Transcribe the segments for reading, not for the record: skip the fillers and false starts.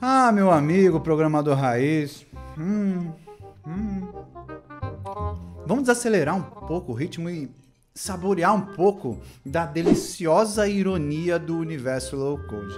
Ah, meu amigo programador raiz. Vamos desacelerar um pouco o ritmo e saborear um pouco da deliciosa ironia do universo low code.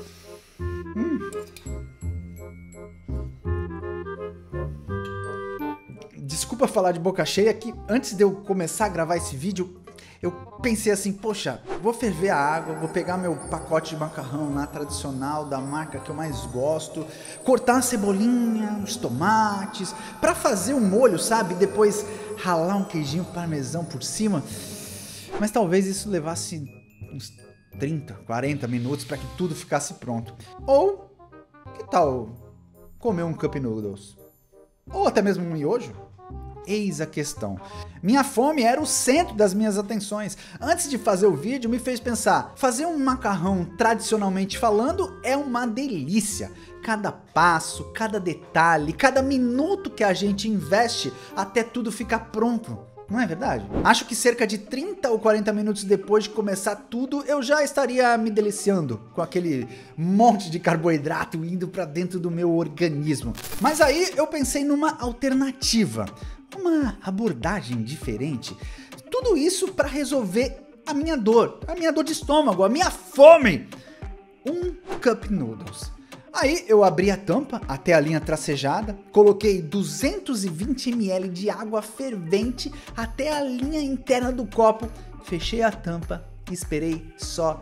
Desculpa falar de boca cheia que antes de eu começar a gravar esse vídeo, eu pensei assim, poxa, vou ferver a água, vou pegar meu pacote de macarrão lá tradicional da marca que eu mais gosto, cortar uma cebolinha, uns tomates, para fazer um molho, sabe? Depois ralar um queijinho parmesão por cima. Mas talvez isso levasse uns 30, 40 minutos para que tudo ficasse pronto. Ou, que tal comer um Cup Noodles? Ou até mesmo um miojo? Eis a questão. Minha fome era o centro das minhas atenções. Antes de fazer o vídeo, me fez pensar, fazer um macarrão tradicionalmente falando é uma delícia. Cada passo, cada detalhe, cada minuto que a gente investe até tudo ficar pronto. Não é verdade? Acho que cerca de 30 ou 40 minutos depois de começar tudo, eu já estaria me deliciando com aquele monte de carboidrato indo para dentro do meu organismo. Mas aí eu pensei numa alternativa, uma abordagem diferente. Tudo isso para resolver a minha dor de estômago, a minha fome. Um Cup Noodles. Aí eu abri a tampa até a linha tracejada, coloquei 220 ml de água fervente até a linha interna do copo, fechei a tampa e esperei só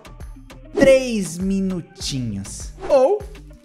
3 minutinhos. Ou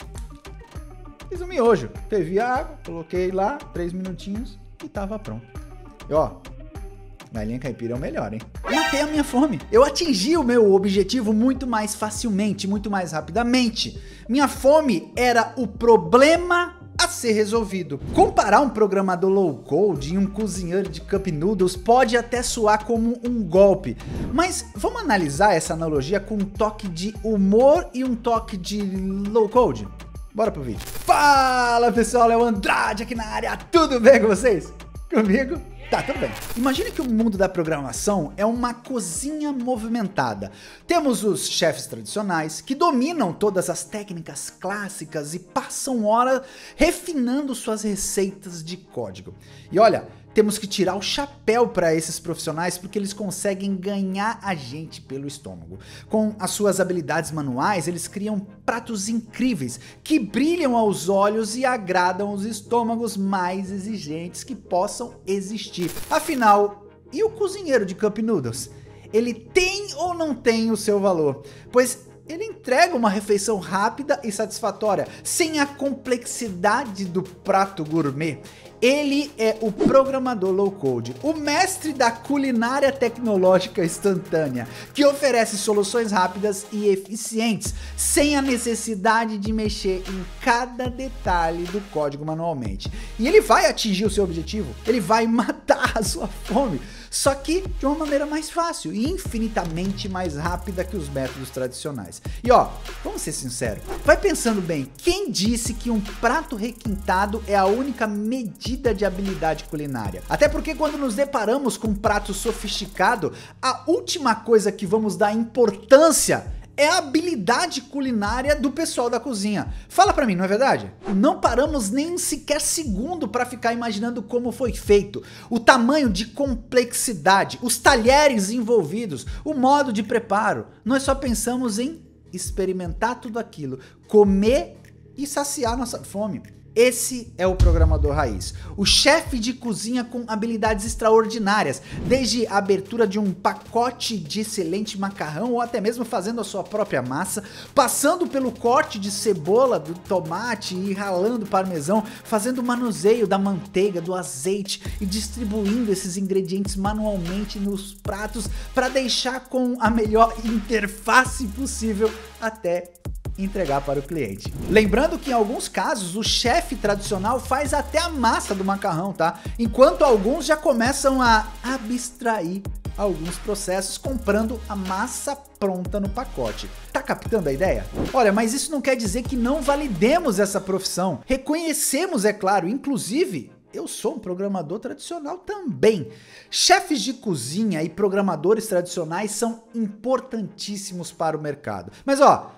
fiz um miojo, fervi a água, coloquei lá 3 minutinhos e tava pronto. E ó, galinha caipira é o melhor, hein? Matei a minha fome. Eu atingi o meu objetivo muito mais facilmente, muito mais rapidamente. Minha fome era o problema a ser resolvido. Comparar um programador low code e um cozinheiro de Cup Noodles pode até soar como um golpe, mas vamos analisar essa analogia com um toque de humor e um toque de low code? Bora pro vídeo. Fala pessoal, Léo Andrade aqui na área, tudo bem com vocês? Comigo? Tá, tudo bem. Imagine que o mundo da programação é uma cozinha movimentada. Temos os chefes tradicionais que dominam todas as técnicas clássicas e passam horas refinando suas receitas de código. E olha, temos que tirar o chapéu para esses profissionais porque eles conseguem ganhar a gente pelo estômago. Com as suas habilidades manuais, eles criam pratos incríveis que brilham aos olhos e agradam os estômagos mais exigentes que possam existir. Afinal, e o cozinheiro de Cup Noodles? Ele tem ou não tem o seu valor? Pois ele entrega uma refeição rápida e satisfatória, sem a complexidade do prato gourmet. Ele é o programador low code, o mestre da culinária tecnológica instantânea, que oferece soluções rápidas e eficientes, sem a necessidade de mexer em cada detalhe do código manualmente. E ele vai atingir o seu objetivo, ele vai matar a sua fome, só que de uma maneira mais fácil e infinitamente mais rápida que os métodos tradicionais. E ó, vamos ser sinceros, vai pensando bem, quem disse que um prato requintado é a única medida de habilidade culinária? Até porque quando nos deparamos com um prato sofisticado, a última coisa que vamos dar importância é a habilidade culinária do pessoal da cozinha. Fala pra mim, não é verdade? Não paramos nem um sequer segundo para ficar imaginando como foi feito, o tamanho de complexidade, os talheres envolvidos, o modo de preparo. Nós só pensamos em experimentar tudo aquilo, comer e saciar nossa fome. Esse é o programador raiz, o chefe de cozinha com habilidades extraordinárias, desde a abertura de um pacote de excelente macarrão ou até mesmo fazendo a sua própria massa, passando pelo corte de cebola, do tomate e ralando parmesão, fazendo o manuseio da manteiga, do azeite e distribuindo esses ingredientes manualmente nos pratos para deixar com a melhor interface possível até entregar para o cliente. Lembrando que em alguns casos o chefe tradicional faz até a massa do macarrão, tá? Enquanto alguns já começam a abstrair alguns processos comprando a massa pronta no pacote. Tá captando a ideia? Olha, mas isso não quer dizer que não validemos essa profissão. Reconhecemos, é claro, inclusive eu sou um programador tradicional também. Chefes de cozinha e programadores tradicionais são importantíssimos para o mercado. Mas ó,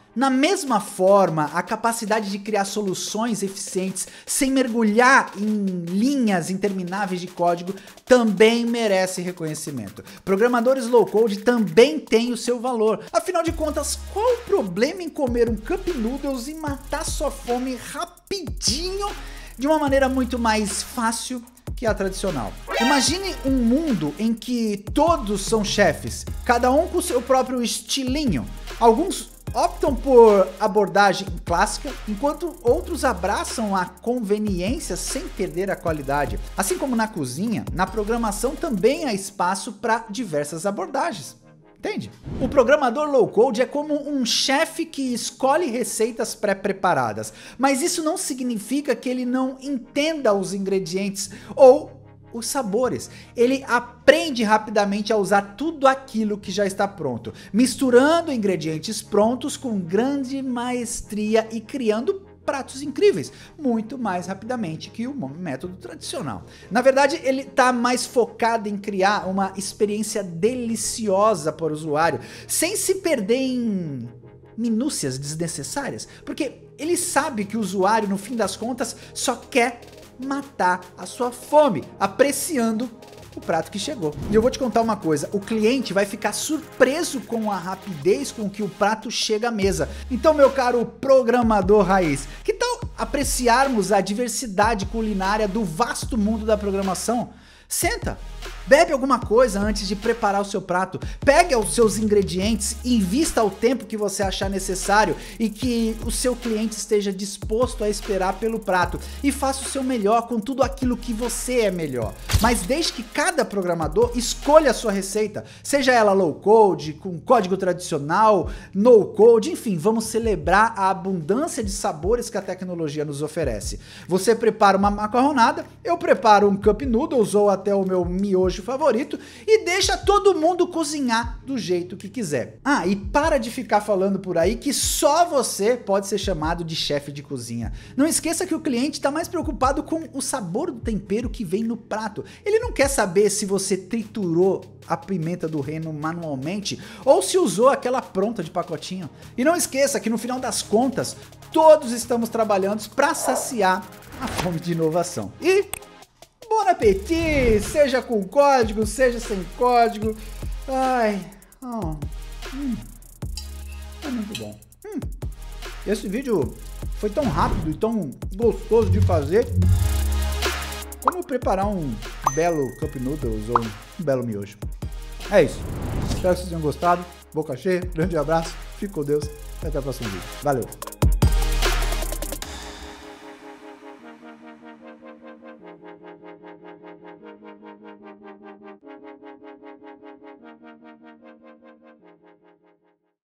Na mesma forma, a capacidade de criar soluções eficientes sem mergulhar em linhas intermináveis de código também merece reconhecimento. Programadores low-code também têm o seu valor. Afinal de contas, qual o problema em comer um Cup Noodles e matar sua fome rapidinho de uma maneira muito mais fácil que a tradicional? Imagine um mundo em que todos são chefes, cada um com seu próprio estilinho. Alguns optam por abordagem clássica, enquanto outros abraçam a conveniência sem perder a qualidade. Assim como na cozinha, na programação também há espaço para diversas abordagens. Entende? O programador low-code é como um chefe que escolhe receitas pré-preparadas, mas isso não significa que ele não entenda os ingredientes ou os sabores. Ele aprende rapidamente a usar tudo aquilo que já está pronto, misturando ingredientes prontos com grande maestria e criando pratos incríveis, muito mais rapidamente que o método tradicional. Na verdade, ele está mais focado em criar uma experiência deliciosa para o usuário, sem se perder em minúcias desnecessárias, porque ele sabe que o usuário, no fim das contas, só quer matar a sua fome, apreciando o prato que chegou. E eu vou te contar uma coisa, o cliente vai ficar surpreso com a rapidez com que o prato chega à mesa. Então, meu caro programador raiz, que tal apreciarmos a diversidade culinária do vasto mundo da programação? Senta, bebe alguma coisa antes de preparar o seu prato, pegue os seus ingredientes, invista o tempo que você achar necessário e que o seu cliente esteja disposto a esperar pelo prato e faça o seu melhor com tudo aquilo que você é melhor. Mas deixe que cada programador escolha a sua receita, seja ela low code, com código tradicional, no code, enfim, vamos celebrar a abundância de sabores que a tecnologia nos oferece. Você prepara uma macarronada, eu preparo um Cup Noodles ou até o meu miojo favorito e deixa todo mundo cozinhar do jeito que quiser. Ah, e para de ficar falando por aí que só você pode ser chamado de chefe de cozinha. Não esqueça que o cliente está mais preocupado com o sabor do tempero que vem no prato. Ele não quer saber se você triturou a pimenta do reino manualmente ou se usou aquela pronta de pacotinho. E não esqueça que no final das contas, todos estamos trabalhando para saciar a fome de inovação. E bom apetite, seja com código, seja sem código. Ai, é muito bom. Esse vídeo foi tão rápido e tão gostoso de fazer. Como preparar um belo Cup Noodles ou um belo miojo. É isso. Espero que vocês tenham gostado. Boca cheia, grande abraço, fique com Deus e até o próximo vídeo. Valeu!